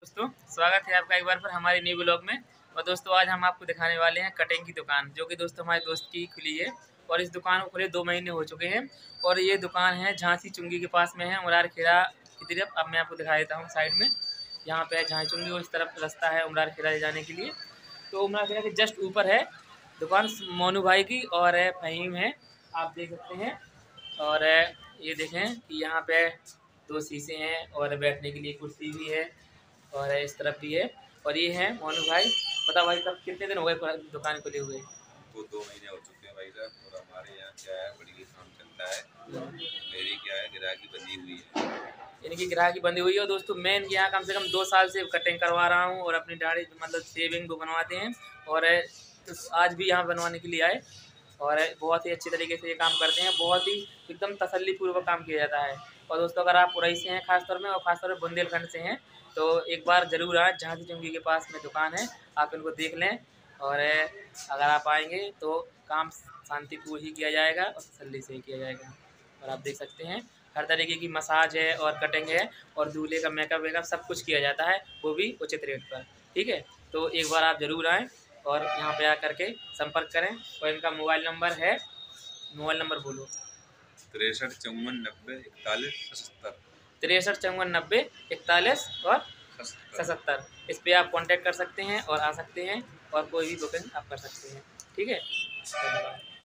दोस्तों, स्वागत है आपका एक बार फिर हमारे न्यू ब्लॉग में। और दोस्तों आज हम आपको दिखाने वाले हैं कटिंग की दुकान, जो कि दोस्तों हमारे दोस्त की खुली है। और इस दुकान को खुले 2 महीने हो चुके हैं। और ये दुकान है झांसी चुंगी के पास में है, उमरार खेड़ा की तरफ। अब मैं आपको दिखा देता हूँ साइड में। यहाँ पे है झांसी चुंगी, उस तरफ रास्ता है उमरार खेड़ा जाने के लिए। तो उमरार खेड़ा के जस्ट ऊपर है दुकान मोनू भाई की, और फ़हीम है, आप देख सकते हैं। और ये देखें कि यहाँ पे 2 शीशे हैं और बैठने के लिए कुर्सी भी है, और इस तरफ भी है। और ये है मोनू भाई। बता भाई, कब कितने दिन हो गए दुकान खुले हुए? वो 2 महीने हो चुके हैं भाई साहब। और हमारे यहाँ क्या है, बढ़िया काम चलता है। मेरी क्या है, ग्राहकी बंधी हुई है। इनकी ग्राहकी बंदी हुई है। और दोस्तों मैं इनके यहाँ कम से कम 2 साल से कटिंग करवा रहा हूँ, और अपनी दाढ़ी मतलब शेविंग को बनवाते हैं। और तो आज भी यहाँ बनवाने के लिए आए, और बहुत ही अच्छी तरीके से ये काम करते हैं। बहुत ही एकदम तसल्लीपूर्वक काम किया जाता है। और दोस्तों अगर आप उरई से हैं खासतौर में, और खासतौर पर बुंदेलखंड से हैं, तो एक बार ज़रूर आएँ। झांसी चुंगी के पास में दुकान है, आप इनको देख लें। और अगर आप आएंगे तो काम शांतिपूर्ण ही किया जाएगा और तसल्ली से ही किया जाएगा। और आप देख सकते हैं हर तरीके की मसाज है और कटिंग है, और दूल्हे का मेकअप वेकअप सब कुछ किया जाता है, वो भी उचित रेट पर। ठीक है, तो एक बार आप ज़रूर आएँ और यहाँ पे आकर के संपर्क करें। और इनका मोबाइल नंबर है, मोबाइल नंबर बोलो। 63 54 90 41 77। 63 54 90 41 और 77। इस पर आप कांटेक्ट कर सकते हैं और आ सकते हैं, और कोई भी बुकिंग आप कर सकते हैं। ठीक है, धन्यवाद।